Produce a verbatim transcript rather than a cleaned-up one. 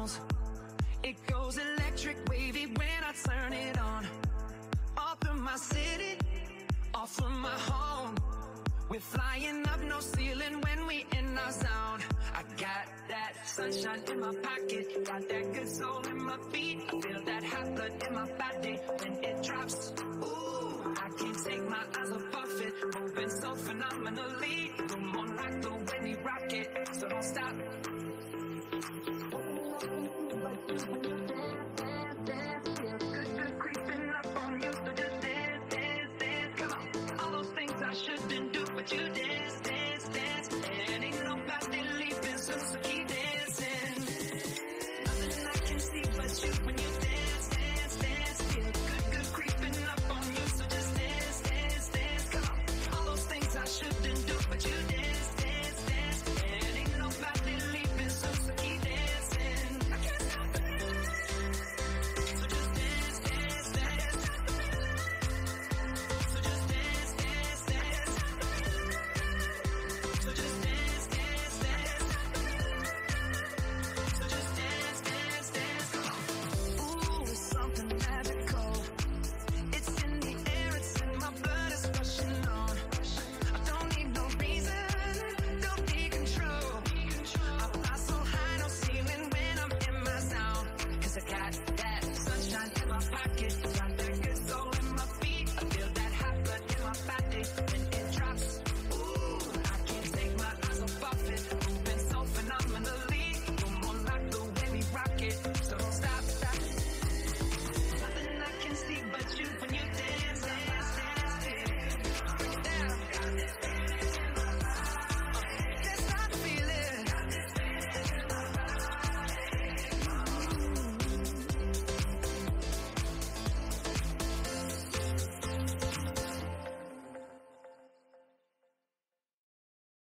bounce. It goes electric wavy when I turn it on. All through my city, all through my home. We're flying up, no ceiling when we in our zone. I got that sunshine in my pocket, got that good soul in my feet. I feel that hot blood in my body when it drops. Ooh, I can't take my eyes off it, moving so phenomenally. Come on, like the way we rock it, so don't stop. Shouldn't do, but you dance, dance, dance, and ain't nobody leaving, so, so keep dancing. Nothing I can see but you when you dance, dance, dance. Feel good, good creeping up on you, so just dance, dance, dance. Come on, all those things I shouldn't do, but you dance, dance, dance, and ain't nobody leaving, so, so keep dancing. I can't stop the feeling, so just dance, dance, dance. So just dance, dance, dance. So just dance, dance, dance. So just dance, dance, dance. Ooh, it's something magical. It's in the air, it's in my blood, it's rushing on. I don't need no reason, don't need control. I fly so high, no ceiling when I'm in my zone. 'Cause I got that sunshine in my pocket.